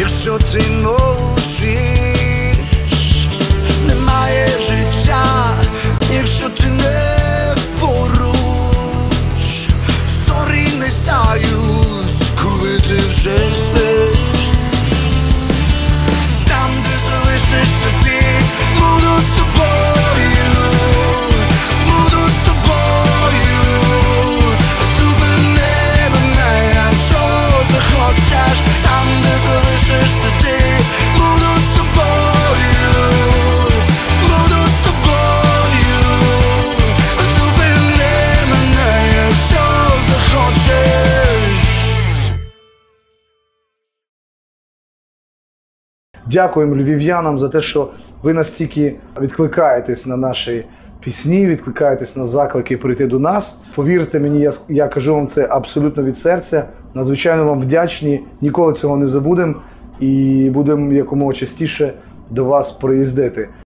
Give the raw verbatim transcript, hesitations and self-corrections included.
якщо ти мовчиш. Немає життя, якщо ти не поруч. Зорі не сяють, коли ти вже спиш. Там, де залишишся ти, буду з тобою, буду з тобою. Зупини мене, якщо захочеш. Там, де залишишся ти, буду з тобою, буду з тобою. Зупини мене, якщо захочеш. Дякуємо львів'янам за те, що ви настільки відкликаєтесь на наші пісні, відкликаєтесь на заклики прийти до нас. Повірте мені, я, я кажу вам це абсолютно від серця. Надзвичайно вам вдячні, ніколи цього не забудемо і будемо якомога частіше до вас приїздити.